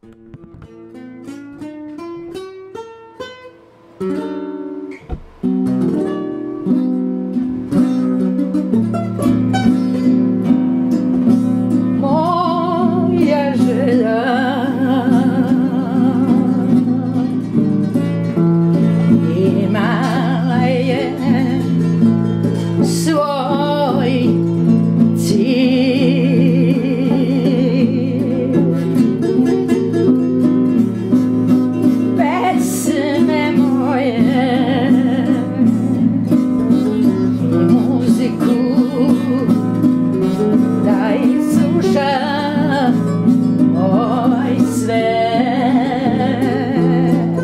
Moja želja imala je svoj cilj. Pesme moje i muziku da ih sluša ovaj svet,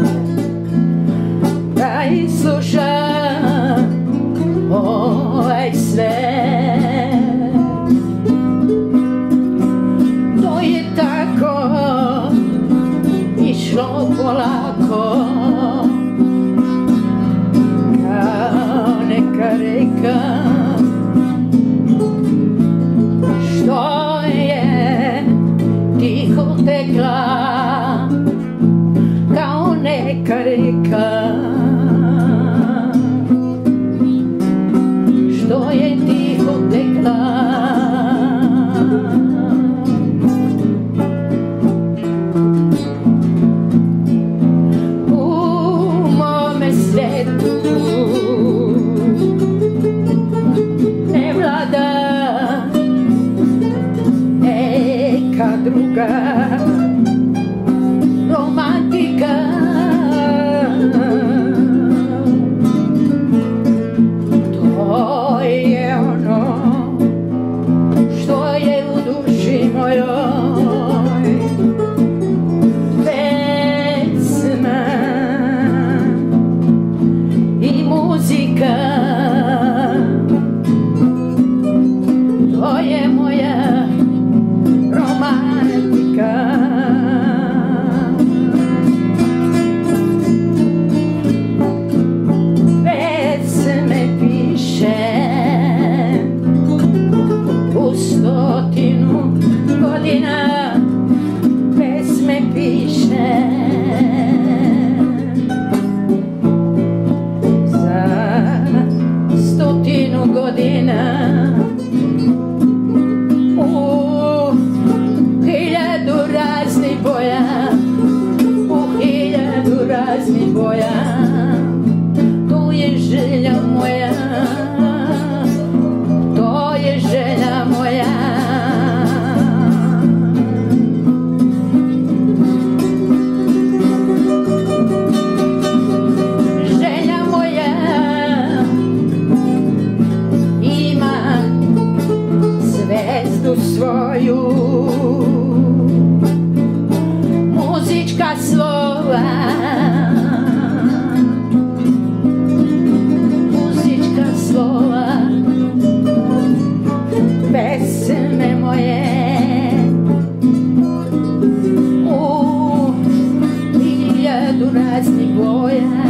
da ih sluša ovaj svet. To je tako išlo polako kao neka reka, što je tiho tekla kao neka reka, što je tiho tekla. U mome svetu ne vlada neka druga romantika. To je ono što je u duši mojoj, pesma i muzika. To je moja romantika. Pesme pišem u 100 godina, pesme pišem za 100 godina. U 1000 raznih boja, u 1000 raznih boja. To je želja moja, to je želja moja. Želja moja ima zvezdu svoju, muzička slova, muzička slova. Pesme moje u 1000 raznih boja.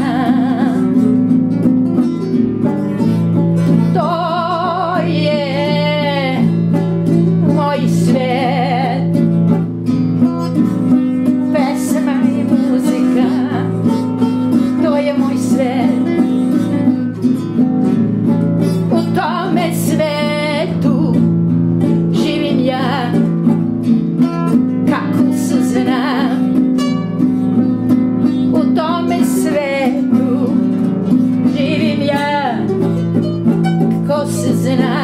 To je moj svet, pesma i muzika. To je moj svet. U tome svetu živim ja kako se znam. U tome svetu živim ja kako se znam.